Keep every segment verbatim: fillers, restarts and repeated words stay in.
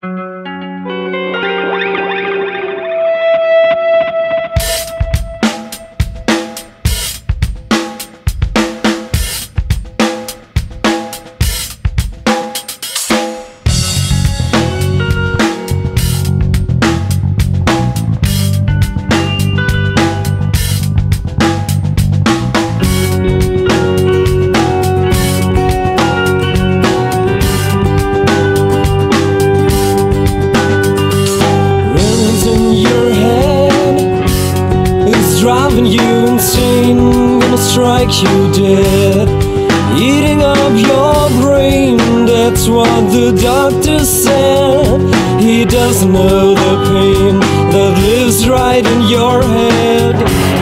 Driving you insane, gonna strike you dead, eating up your brain. That's what the doctor said. He doesn't know the pain that lives right in your head.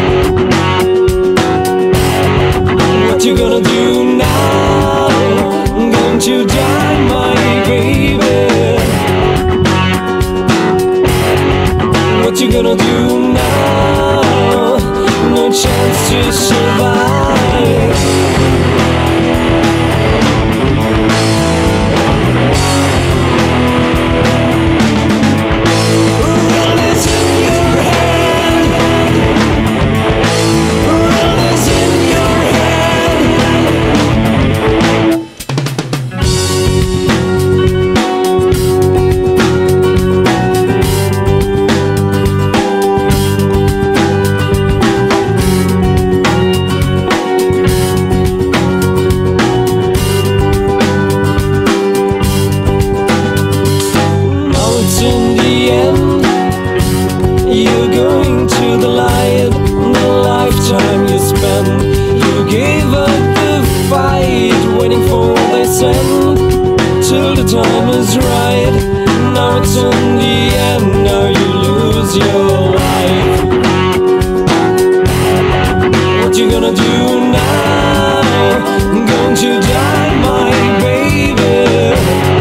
What you gonna do now? I'm going to die, my baby. What you gonna do now? No chance to survive. World is in your head. World is in your in the end, you're going to the light. The lifetime you spent, you gave up the fight, waiting for this end till the time is right. Now it's in the end, now you lose your life. What you gonna do now? I'm going to die, my baby.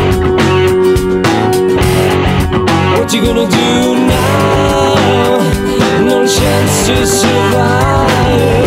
What you gonna do now? No chance to survive.